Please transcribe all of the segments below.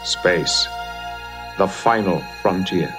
Space, the final frontier.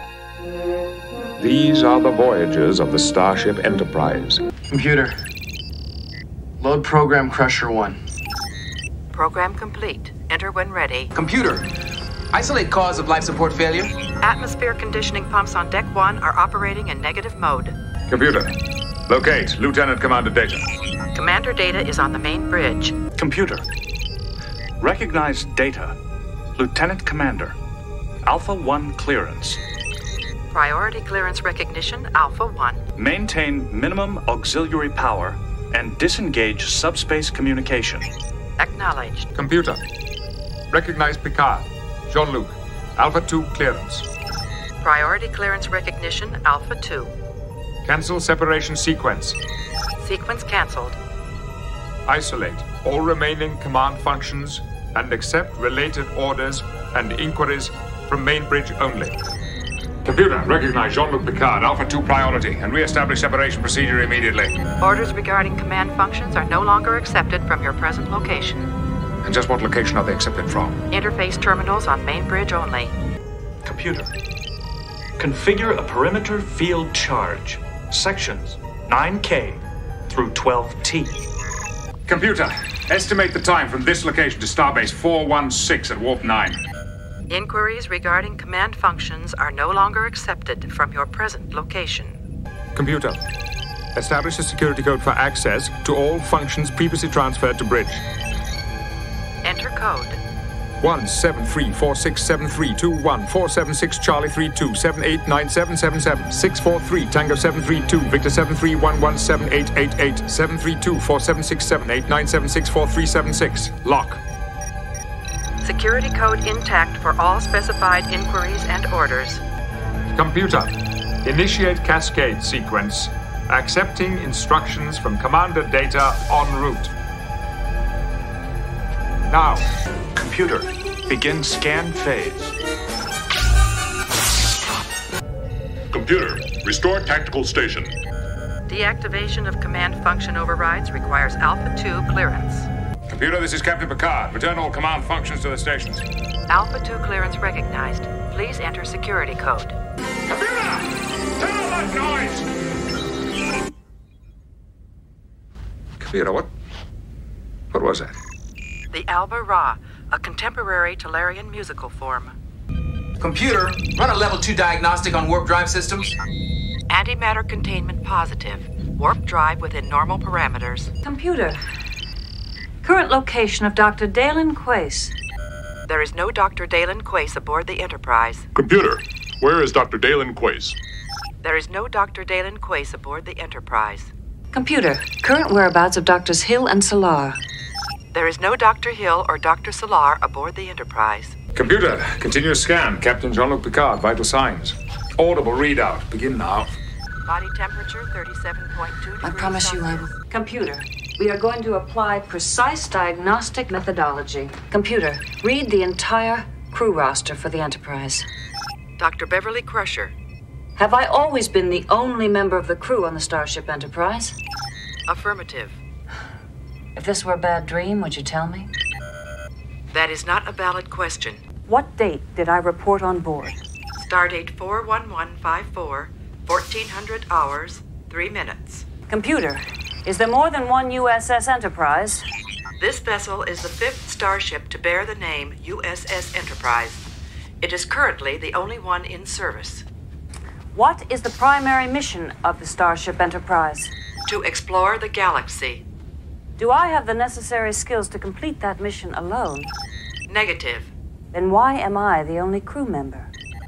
These are the voyages of the Starship Enterprise. Computer, load Program Crusher 1. Program complete. Enter when ready. Computer, isolate cause of life support failure. Atmosphere conditioning pumps on Deck 1 are operating in negative mode. Computer, locate Lieutenant Commander Data. Commander Data is on the main bridge. Computer, recognize Data. Lieutenant Commander, Alpha 1 clearance. Priority clearance recognition, Alpha 1. Maintain minimum auxiliary power and disengage subspace communication. Acknowledged. Computer, recognize Picard. Jean-Luc, Alpha 2 clearance. Priority clearance recognition, Alpha 2. Cancel separation sequence. Sequence cancelled. Isolate all remaining command functions and accept related orders and inquiries from main bridge only. Computer, recognize Jean-Luc Picard, Alpha 2 priority, and re-establish separation procedure immediately. Orders regarding command functions are no longer accepted from your present location. And just what location are they accepted from? Interface terminals on main bridge only. Computer, configure a perimeter field charge. Sections 9K through 12T. Computer, estimate the time from this location to Starbase 416 at Warp 9. Inquiries regarding command functions are no longer accepted from your present location. Computer, establish a security code for access to all functions previously transferred to bridge. Enter code. 173467321 Charlie 32 789777 643 Tango 732 Victor 731178888 732 4767 897643676. Lock. Security code intact for all specified inquiries and orders. Computer, initiate cascade sequence, accepting instructions from Commander Data en route. Now. Computer, begin scan phase. Computer, restore tactical station. Deactivation of command function overrides requires Alpha 2 clearance. Computer, this is Captain Picard. Return all command functions to the stations. Alpha 2 clearance recognized. Please enter security code. Computer! Turn off that noise! Computer, what was that? The Alba Ra, a contemporary Tellurian musical form. Computer, run a level 2 diagnostic on warp drive systems. Antimatter containment positive. Warp drive within normal parameters. Computer, current location of Dr. Dalen Quace. There is no Dr. Dalen Quace aboard the Enterprise. Computer, where is Dr. Dalen Quace? There is no Dr. Dalen Quace aboard the Enterprise. Computer, current whereabouts of Drs. Hill and Solar. There is no Dr. Hill or Dr. Solar aboard the Enterprise. Computer, continuous scan. Captain Jean-Luc Picard, vital signs. Audible readout. Begin now. Body temperature 37.2 degrees. I promise you I will. Computer, we are going to apply precise diagnostic methodology. Computer, read the entire crew roster for the Enterprise. Dr. Beverly Crusher. Have I always been the only member of the crew on the Starship Enterprise? Affirmative. If this were a bad dream, would you tell me? That is not a valid question. What date did I report on board? Stardate 41154, 1400 hours, 3 minutes. Computer, is there more than one USS Enterprise? This vessel is the 5th starship to bear the name USS Enterprise. It is currently the only one in service. What is the primary mission of the Starship Enterprise? To explore the galaxy. Do I have the necessary skills to complete that mission alone? Negative. Then why am I the only crew member?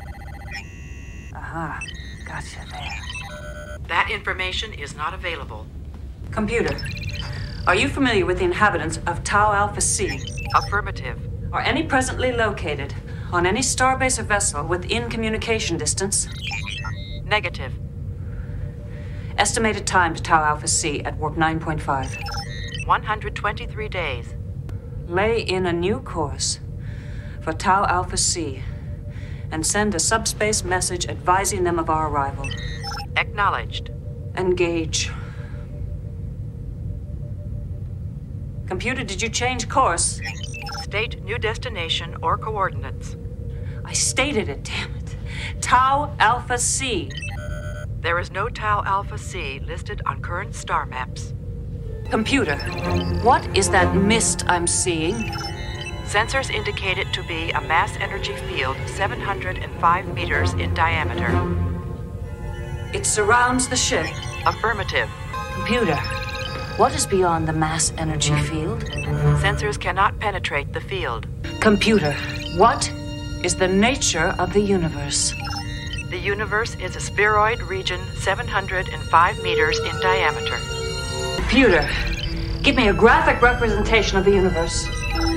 Aha, gotcha there. That information is not available. Computer, are you familiar with the inhabitants of Tau Alpha C? Affirmative. Are any presently located on any starbase or vessel within communication distance? Negative. Estimated time to Tau Alpha C at warp 9.5. 123 days. Lay in a new course for Tau Alpha C and send a subspace message advising them of our arrival. Acknowledged. Engage. Computer, did you change course? State new destination or coordinates. I stated it, damn it. Tau Alpha C. There is no Tau Alpha C listed on current star maps. Computer, what is that mist I'm seeing? Sensors indicate it to be a mass energy field 705 meters in diameter. It surrounds the ship. Affirmative. Computer, what is beyond the mass energy field? Sensors cannot penetrate the field. Computer, what is the nature of the universe? The universe is a spheroid region 705 meters in diameter. Computer, give me a graphic representation of the universe.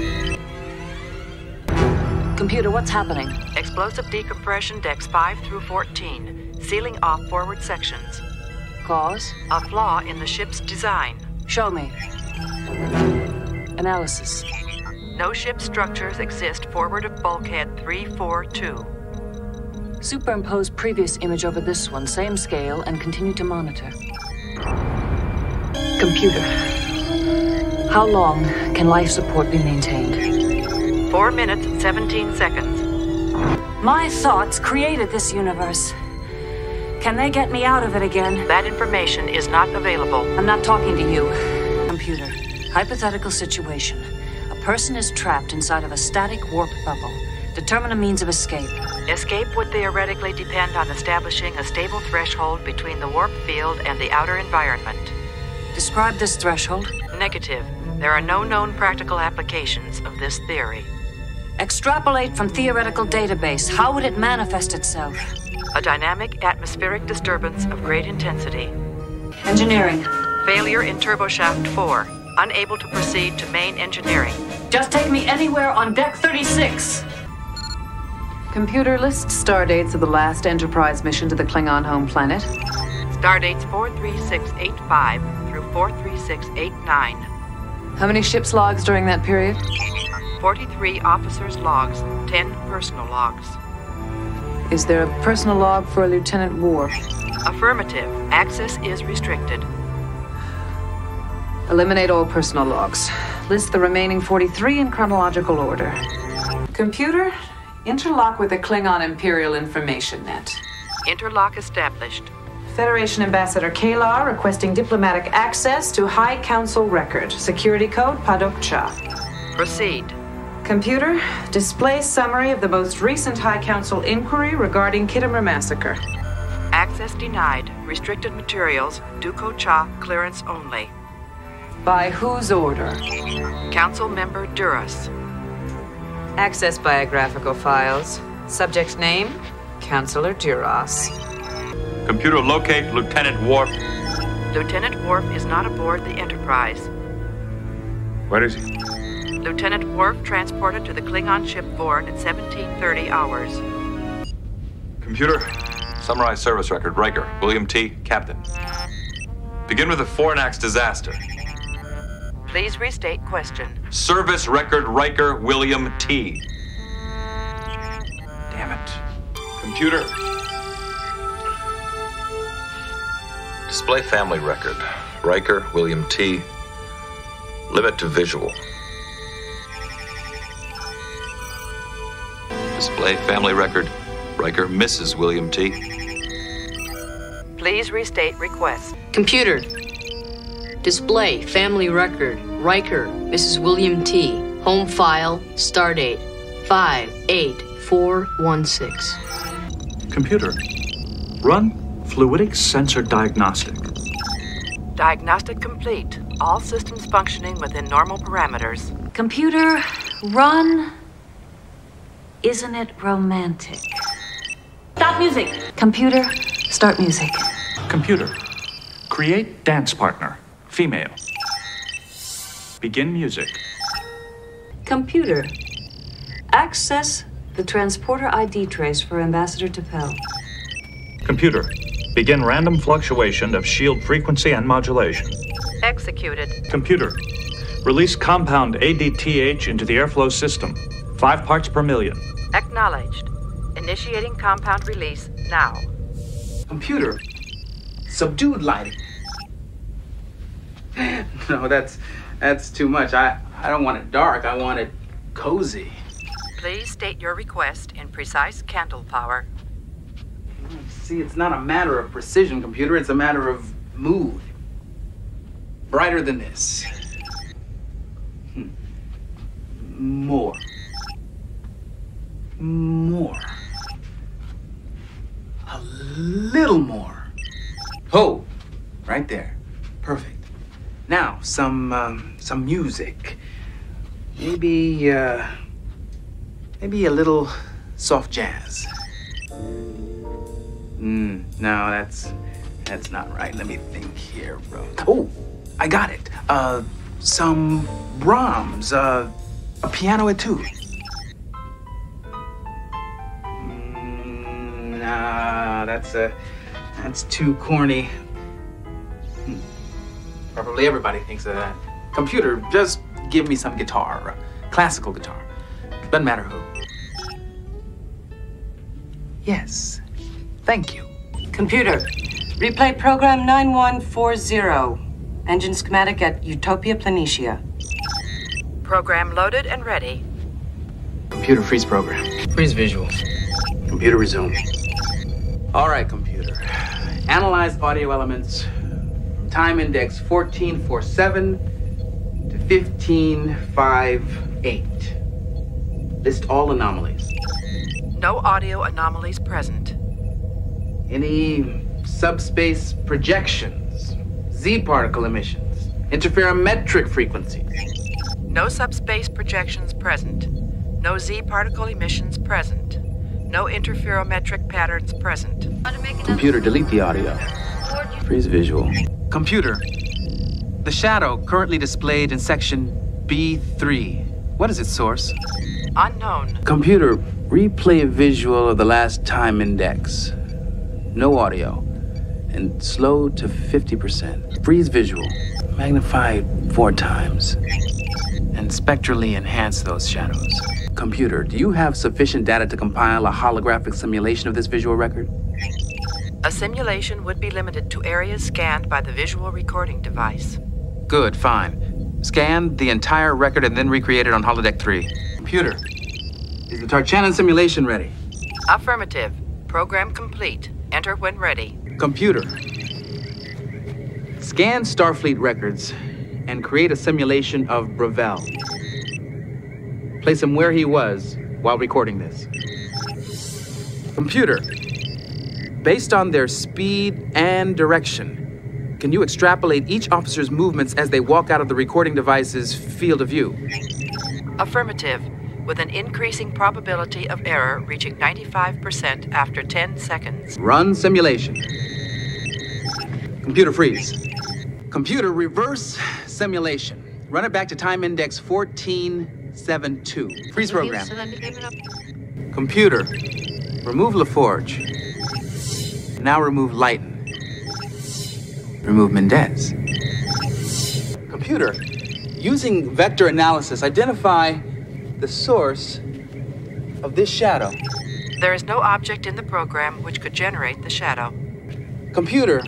Computer, what's happening? Explosive decompression decks 5 through 14, sealing off forward sections. Cause? A flaw in the ship's design. Show me. Analysis. No ship structures exist forward of bulkhead 342. Superimpose previous image over this one, same scale, and continue to monitor. Computer, how long can life support be maintained? 4 minutes, 17 seconds. My thoughts created this universe. Can they get me out of it again? That information is not available. I'm not talking to you. Computer, hypothetical situation. A person is trapped inside of a static warp bubble. Determine a means of escape. Escape would theoretically depend on establishing a stable threshold between the warp field and the outer environment. Describe this threshold. Negative. There are no known practical applications of this theory. Extrapolate from theoretical database. How would it manifest itself? A dynamic atmospheric disturbance of great intensity. Engineering. Failure in turboshaft 4. Unable to proceed to main engineering. Just take me anywhere on deck 36. Computer, list stardates of the last Enterprise mission to the Klingon home planet. Stardates 43685 through 43689. How many ship's logs during that period? 43 officers' logs, 10 personal logs. Is there a personal log for Lieutenant Worf? Affirmative. Access is restricted. Eliminate all personal logs. List the remaining 43 in chronological order. Computer, interlock with the Klingon Imperial Information Net. Interlock established. Federation Ambassador Kalar requesting diplomatic access to High Council record. Security code Padokcha. Proceed. Computer, display summary of the most recent High Council inquiry regarding Kittimer Massacre. Access denied. Restricted materials. Duko Cha clearance only. By whose order? Council member Duras. Access biographical files. Subject name, Counselor Duras. Computer, locate Lieutenant Worf. Lieutenant Worf is not aboard the Enterprise. Where is he? Lieutenant Worf transported to the Klingon ship Vorn at 1730 hours. Computer, summarize service record. Riker, William T., Captain. Begin with the Fornax disaster. Please restate question. Service record, Riker, William T. Damn it. Computer. Display family record. Riker, William T. Limit to visual. Display family record. Riker, Mrs. William T. Please restate request. Computer. Display family record. Riker, Mrs. William T. Home file. Stardate 58416. Computer, run fluidic sensor diagnostic. Diagnostic complete. All systems functioning within normal parameters. Computer, run. Isn't it romantic? Stop music. Computer, start music. Computer, create dance partner, female. Begin music. Computer, access the transporter ID trace for Ambassador T'Pel. Computer, begin random fluctuation of shield frequency and modulation. Executed. Computer, release compound ADTH into the airflow system. 5 parts per million. Acknowledged. Initiating compound release now. Computer, subdued lighting. No, that's too much. I don't want it dark. I want it cozy. Please state your request in precise candle power. See, it's not a matter of precision, computer. It's a matter of mood. Brighter than this. More. More. A little more. Oh, right there. Perfect. Now, some music. Maybe a little soft jazz. No, that's not right. Let me think here, bro. Oh, I got it. Some Brahms, a piano etude. Nah, that's too corny. Probably everybody thinks of that. Computer, just give me some guitar, classical guitar. Doesn't matter who. Yes, thank you. Computer, replay program 9140. Engine schematic at Utopia Planitia. Program loaded and ready. Computer, freeze program. Freeze visual. Computer, resume. All right, computer. Analyze audio elements from time index 1447 to 1558. List all anomalies. No audio anomalies present. Any subspace projections, Z-particle emissions, interferometric frequencies. No subspace projections present. No Z-particle emissions present. No interferometric patterns present. Computer, delete the audio. Freeze visual. Computer, the shadow currently displayed in section B3. What is its source? Unknown. Computer, replay a visual of the last time index. No audio. And slow to 50%. Freeze visual. Magnify 4 times. And spectrally enhance those shadows. Computer, do you have sufficient data to compile a holographic simulation of this visual record? A simulation would be limited to areas scanned by the visual recording device. Good, fine. Scan the entire record and then recreate it on holodeck 3. Computer, is the Tarchanan simulation ready? Affirmative. Program complete. Enter when ready. Computer, scan Starfleet records and create a simulation of Gravel. Place him where he was while recording this. Computer, based on their speed and direction, can you extrapolate each officer's movements as they walk out of the recording device's field of view? Affirmative, with an increasing probability of error reaching 95% after 10 seconds. Run simulation. Computer, freeze. Computer, reverse simulation. Run it back to time index 1472. Freeze program. Computer, remove LaForge. Now remove Lighton. Remove Mendez. Computer, using vector analysis, identify the source of this shadow. There is no object in the program which could generate the shadow. Computer,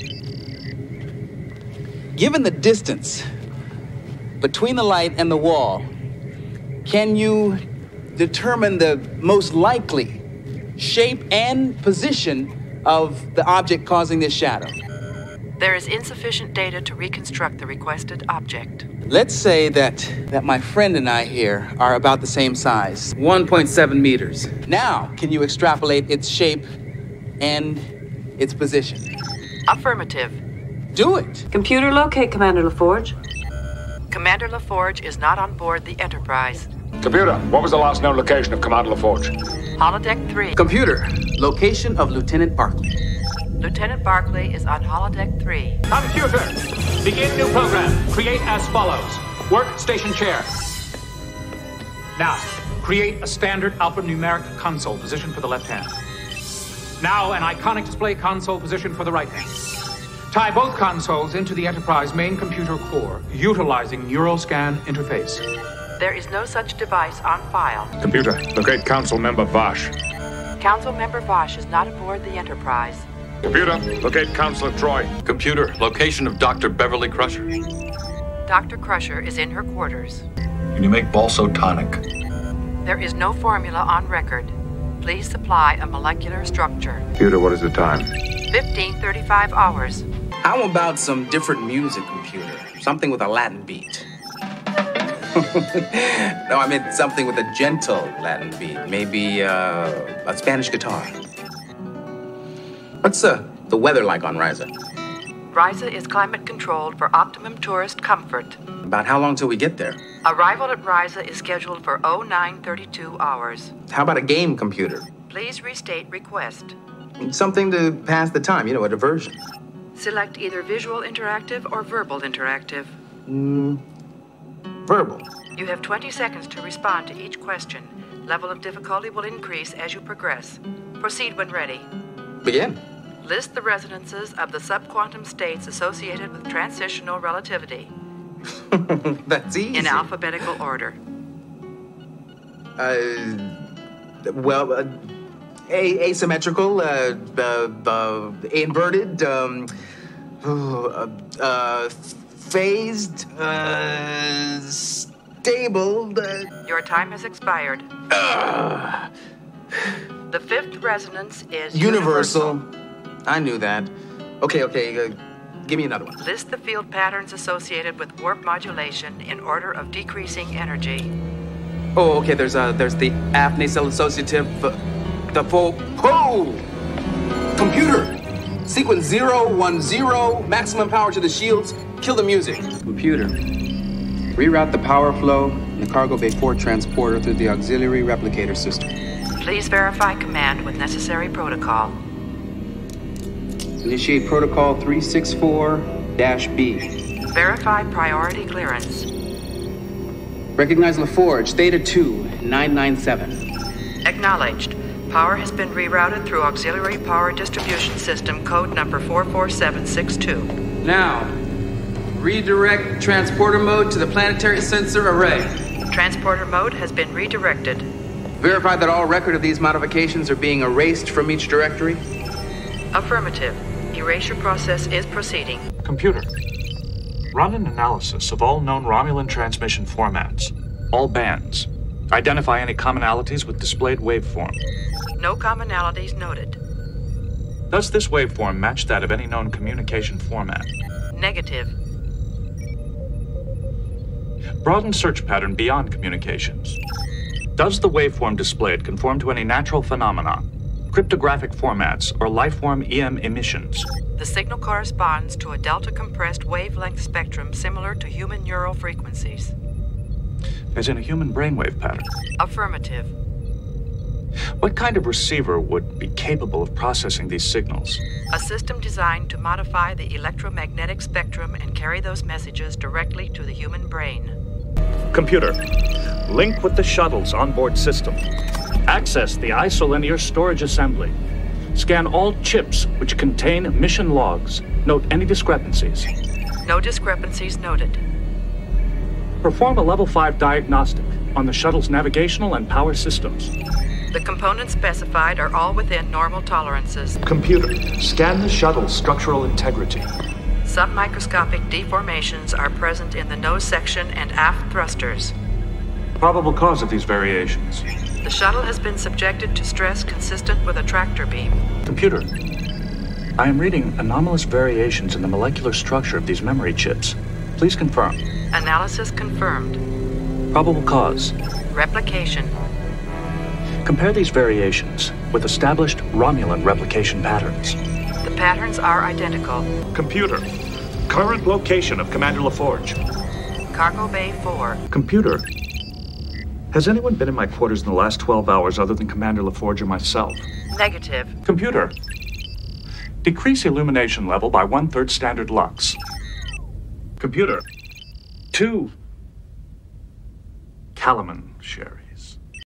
given the distance between the light and the wall, can you determine the most likely shape and position of the object causing this shadow? There is insufficient data to reconstruct the requested object. Let's say that my friend and I here are about the same size, 1.7 meters. Now, can you extrapolate its shape and its position? Affirmative. Do it. Computer, locate Commander LaForge. Commander LaForge is not on board the Enterprise. Computer, what was the last known location of Commander LaForge? Holodeck 3. Computer, location of Lieutenant Barclay. Lieutenant Barclay is on Holodeck 3. Computer, begin new program. Create as follows. Work station chair. Now, create a standard alphanumeric console position for the left hand. Now, an iconic display console position for the right hand. Tie both consoles into the Enterprise main computer core, utilizing NeuroScan interface. There is no such device on file. Computer, locate Council Member Vash. Council Member Vash is not aboard the Enterprise. Computer, locate Counselor Troy. Computer, location of Dr. Beverly Crusher. Dr. Crusher is in her quarters. Can you make balso tonic? There is no formula on record. Please supply a molecular structure. Computer, what is the time? 15:35 hours. How about some different music, computer? Something with a Latin beat. No, I meant something with a gentle Latin beat. Maybe a Spanish guitar. What's the weather like on Riza? Riza is climate controlled for optimum tourist comfort. About how long till we get there? Arrival at Riza is scheduled for 0932 hours. How about a game, computer? Please restate request. Something to pass the time, a diversion. Select either visual interactive or verbal interactive. Verbal. You have 20 seconds to respond to each question. Level of difficulty will increase as you progress. Proceed when ready. Begin. List the resonances of the subquantum states associated with transitional relativity. That's easy. In alphabetical order. Asymmetrical, inverted, phased, stable. Your time has expired. The fifth resonance is universal. I knew that. Okay, give me another one. List the field patterns associated with warp modulation in order of decreasing energy. Oh, okay, there's the aft-nacelle associative, the computer! Sequence 010, maximum power to the shields, kill the music. Computer, reroute the power flow in the cargo bay 4 transporter through the auxiliary replicator system. Please verify command with necessary protocol. Initiate protocol 364-B. Verify priority clearance. Recognize LaForge, Theta 2-997. Acknowledged. Power has been rerouted through auxiliary power distribution system code number 44762. Now, redirect transporter mode to the planetary sensor array. Transporter mode has been redirected. Verify that all record of these modifications are being erased from each directory. Affirmative. Erasure process is proceeding. Computer, run an analysis of all known Romulan transmission formats, all bands. Identify any commonalities with displayed waveform. No commonalities noted. Does this waveform match that of any known communication format? Negative. Broaden search pattern beyond communications. Does the waveform displayed conform to any natural phenomenon, cryptographic formats, or lifeform EM emissions? The signal corresponds to a delta-compressed wavelength spectrum similar to human neural frequencies. As in a human brainwave pattern? Affirmative. What kind of receiver would be capable of processing these signals? A system designed to modify the electromagnetic spectrum and carry those messages directly to the human brain. Computer, link with the shuttle's onboard system. Access the isolinear storage assembly. Scan all chips which contain mission logs. Note any discrepancies. No discrepancies noted. Perform a level 5 diagnostic on the shuttle's navigational and power systems. The components specified are all within normal tolerances. Computer, scan the shuttle's structural integrity. Submicroscopic deformations are present in the nose section and aft thrusters. Probable cause of these variations. The shuttle has been subjected to stress consistent with a tractor beam. Computer, I am reading anomalous variations in the molecular structure of these memory chips. Please confirm. Analysis confirmed. Probable cause. Replication. Compare these variations with established Romulan replication patterns. The patterns are identical. Computer, current location of Commander LaForge. Cargo Bay 4. Computer, has anyone been in my quarters in the last 12 hours other than Commander LaForge or myself? Negative. Computer, decrease illumination level by 1/3 standard lux. Computer, 2 Calaman Sherry.